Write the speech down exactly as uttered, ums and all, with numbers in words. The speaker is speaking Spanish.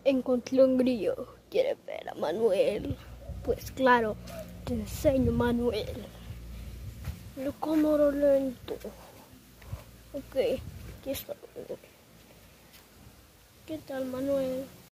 Encontré un grillo. ¿Quieres ver a Manuel? Pues claro, te enseño, Manuel. Lo cámara lento. Ok, aquí está. ¿Qué tal, Manuel?